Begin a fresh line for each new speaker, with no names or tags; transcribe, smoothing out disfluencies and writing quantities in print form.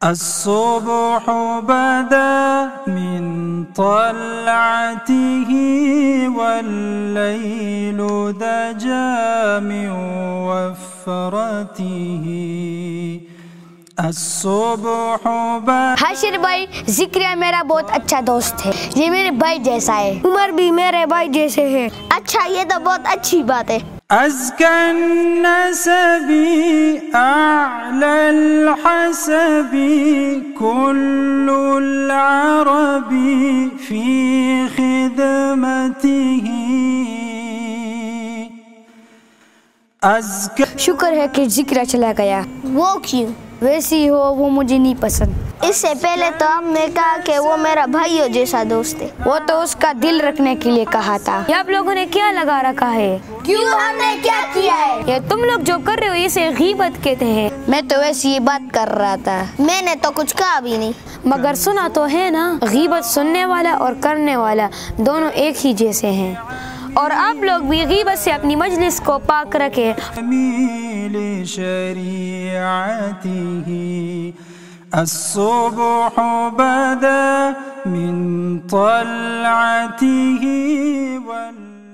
الصبح بدا من طلعته والليل دجا من وفرته الصبح بدا.
حاشر بھائی، ذکریہ میرا بہت اچھا دوست ہے، یہ میرے بھائی جیسا ہے.
عمر بھی میرے بھائی جیسے ہے.
اچھا، یہ تو بہت اچھی بات ہے.
أزكى النسب أعلى الحسب كل العرب في خدمته.
شکر ہے کہ ذکر چلا گیا.
وہ کیوں؟
ویسی ہو وہ مجھے نہیں پسند.
اس سے پہلے تو ہم نے کہا کہ وہ میرا بھائیوں جیسا دوست ہے.
وہ تو اس کا دل رکھنے کے لیے کہا تھا. یہ آپ لوگوں نے کیا لگا رکھا ہے؟
کیوں ہم نے کیا کیا ہے؟
یہ تم لوگ جو کر رہے ہو اسے غیبت کہتے ہیں. میں تو ویسی یہ بات کر رہا تھا.
میں نے تو کچھ کہا بھی نہیں.
مگر سنا تو ہے نا، غیبت سننے والا اور کرنے والا دونوں ایک ہی جیسے ہیں. اور آپ لوگ بھی غیبت سے اپنی مجلس کو پاک رکھیں.
الصبح بدا من طلعته